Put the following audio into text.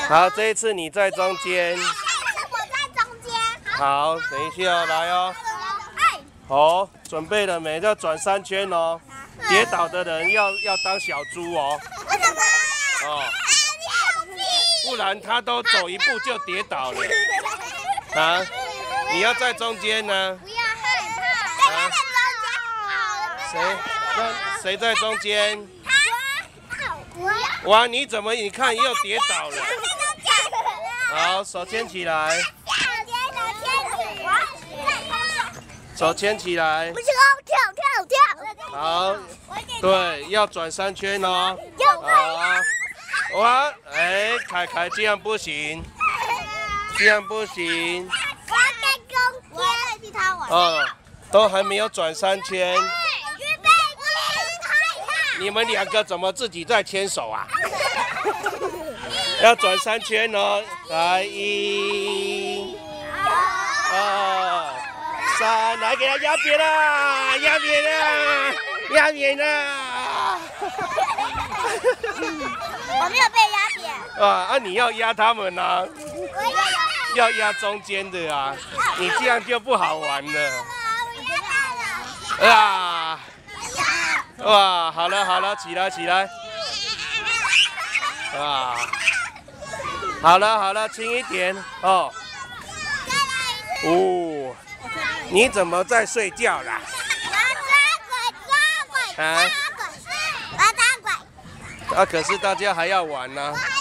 好，这一次你在中间。 我在中间。 好，等一下来哦。好，准备了没？要转3圈哦。跌倒的人要当小猪哦。 为什么？ 哦。不然他都走一步就跌倒了。啊？你要在中间呢？ 不要害怕。啊？ 谁在中间？哇！你怎么？你看又跌倒了。好，手牵起来。手牵起来。 不是跳。 好，对，要转3圈哦。好，哇，哎，凯这样不行，这样不行。 我要在中间。我替他玩。 哦，都还没有转3圈。 预备， 你们2个怎么自己在牵手啊？要转3圈哦，来1、2、3，来给他压扁啦，压扁啦，压扁啦！ 我没有被压扁。 啊，你要压他们啊，要压中间的啊，你这样就不好玩了。啊！哇，好了，起来。啊！好了，轻一点哦。哦，你怎么在睡觉啦？ 我抓鬼。 啊，可是大家还要玩呢。